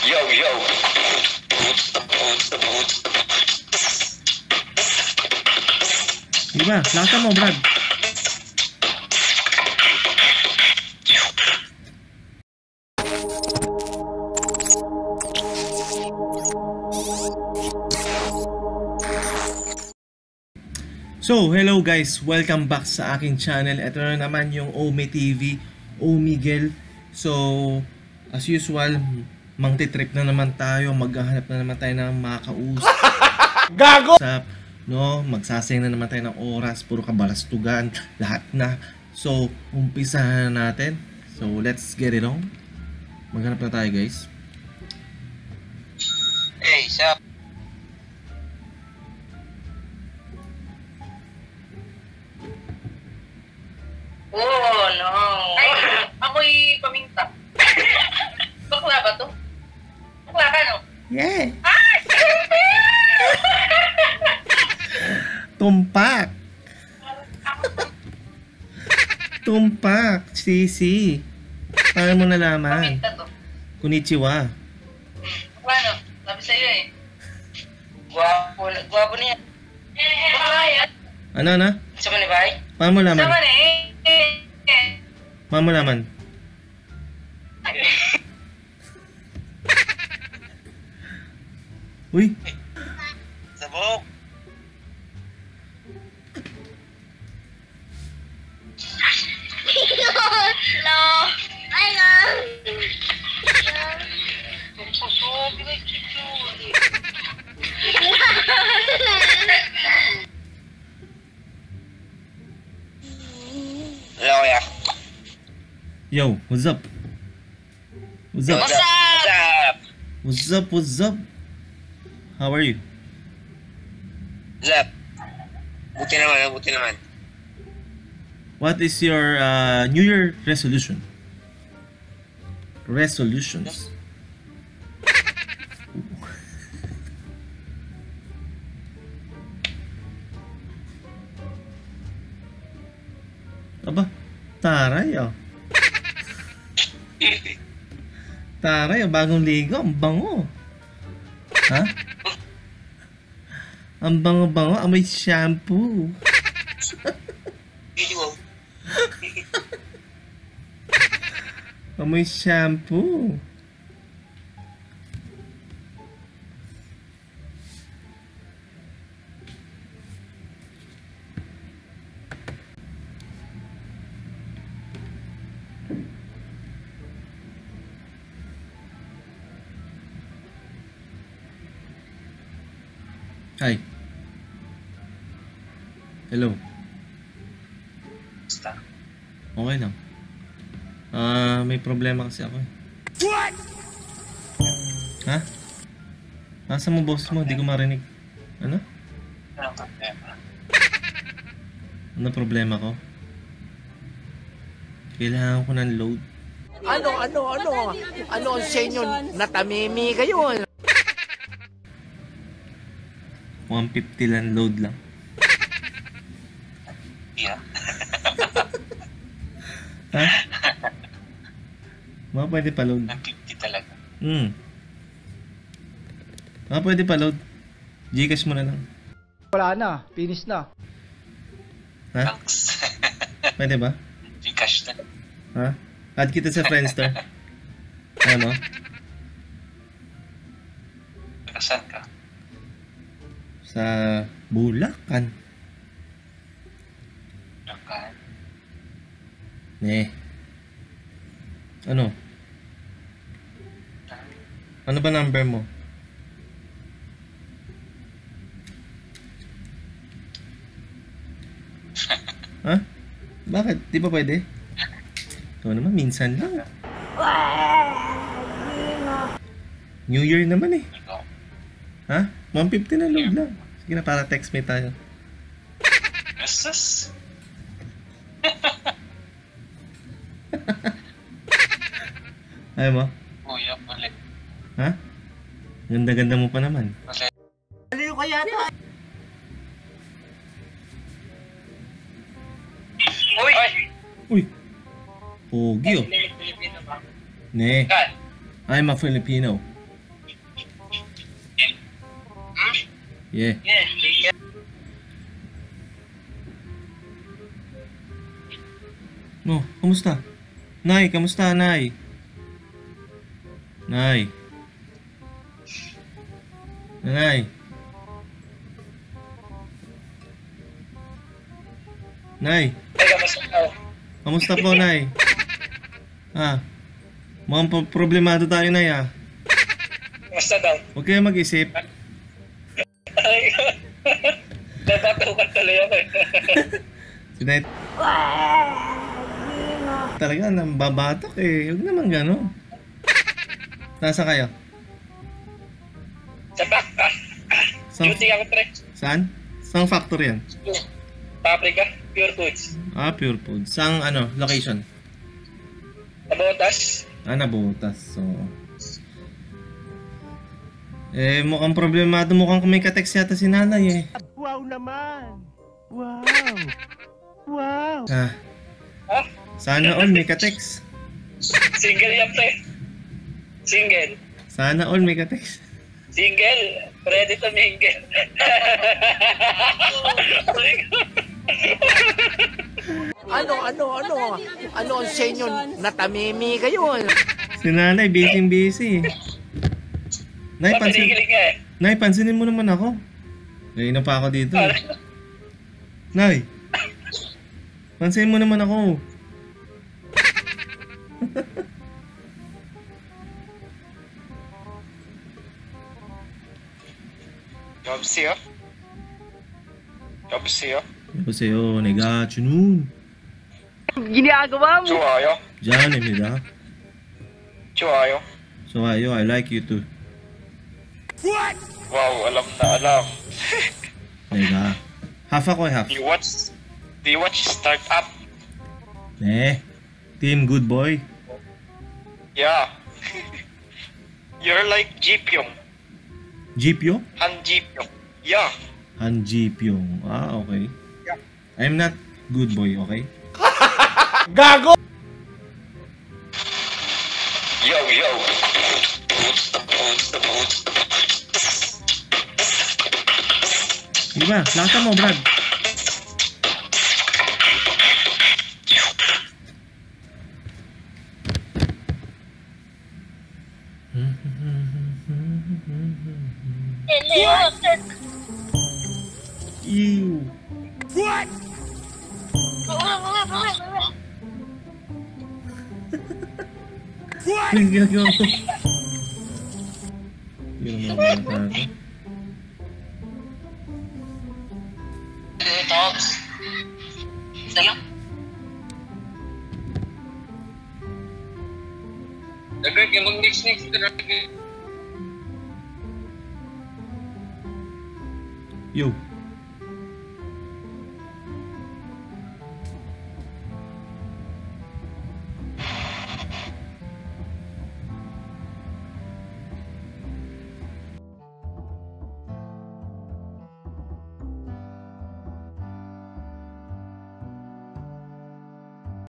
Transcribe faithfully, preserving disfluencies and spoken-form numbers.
Yo, yo. Diba? Lakasan mo, Brad. So, hello guys! Welcome back sa aking channel. Ito na naman yung Ome T V, Omegle. So, as usual, mangtitrip na naman tayo. Maghahanap na naman tayo ng makausap. Gago! No, magsasayang na naman tayo ng oras. Puro kabalastugan. Lahat na. So, umpisahan na natin. So, let's get it on. Maghanap na tayo guys. Hey, sup? Oh, no. Ay, ako'y paminta. Bakla ba to? Bakla ka, no? Yeah! Ay! Tumpak! Tumpak! Sisi! Paano mo nalaman? Paminta to. Konnichiwa. Bakla, no? Sabi sa'yo eh. Guwapo, guwapo niya. Bakla yan. Ano na? Sa manibay? Paano mo Sa laman? manibay? Paano mo laman? Uy! Sabog. Hello. Hi, love. Susubi na chichu. Hello, ya. Yo, what's up? What's up? What's up? What's up? What's up? How are you? What's up? Buti naman, buti naman. What is your uh, New Year resolution? Resolutions. Aba, taray oh. Taray, oh, bagong ligo, ang bango. Ha? Ang bango-bango, amoy shampoo. Video. Amoy shampoo. Hi. Hello. Basta. Okay lang. Ah, may problema kasi ako eh. What? Ha? Nasaan mo boss mo? Di ko marinig. Ano? Ano problema? Ano problema ko? Kailangan ko ng load. Ano, ano, ano? Ano ang sa inyo? Natamimi kayo. one fifty lang load lang. Yeah. Ha? Mga pwede pa load. one fifty talaga. Hmm. Mga pwede pa load. Gcash mo na lang. Wala na, finish na. Ha? Thanks. Pwede ba? Gcash na. Ha? Add kita sa Friendster. Ano? Saan ka? Sa Bulacan. Nakahan. Eh. Ano? Ano ba number mo? Ha? Bakit? Di ba pwede? Ikaw naman, minsan lang. New Year naman eh. Ikaw. Ha? one fifty na load lang. Sige na, para text me tayo. Yes. Ayaw mo? Kuya, ulit. Ha? Ganda-ganda mo pa naman. Ulit. Aliw ka yata. Uy! Uy! Pogi oh. Pilipino ba? Ne, Kan? I'm a Filipino. Yeah. Yeah, yeah. No, kamusta? Nay, kamusta, Nay? Nay. Nay. Nay. Ay, kamusta daw? Kamusta po, Nay? Ah. Mukhang pro- problemado tayo, Nay, ah. Kamusta daw? Huwag kayo mag-isip. Ay, nabatukan tuloy ako eh. Si Nay. Talaga, nambabatok eh. Huwag naman gano'n. Nasa kayo? Sa back, ah. Sa- Duty ako, pre. Saan? Saan factory yan? Paprika, Pure Foods. Ah, Pure Food. Saan, ano, location? Nabotas. Ah, nabutas. So... Eh, mukhang problemado. Mukhang may ka-text yata si nanay eh. Wow naman! Wow! Wow! Ah, Ha? sana all may ka-text. Single yan, pre. Single. Sana all may ka-text. Single. Ready to mingle. Ano, ano, ano? Ano ang sa inyo? Natamimi kayo. Si nanay, busy-busy. Nay, pansin, Mapinigilig nga eh. nay, pansinin mo naman ako. Ngayon na pa ako dito eh. Nay, pansinin mo naman ako. 여보세요? 여보세요? 여보세요, 내가 준훈. 좋아요. 잔입니다. 좋아요. 좋아요, I like you too. 와우, alam na alam. 내가 half ako eh, half. Do you watch, do you watch Startup? 네, team good boy. Yeah. You're like Ji Pyong. Jipyo? Han Ji Pyong. Yeah. Han Jipyong. Ah, okay. Yeah. I'm not good boy, okay? Yo, yo. Boots the boots the boots. Di ba? Lakasan mo, Brad. Ew. Ang ginagawa ko. Yun ang mga bata ko. Hey, Tops. Sa'yo? Nagag yung mag-next-next ito na. Yo.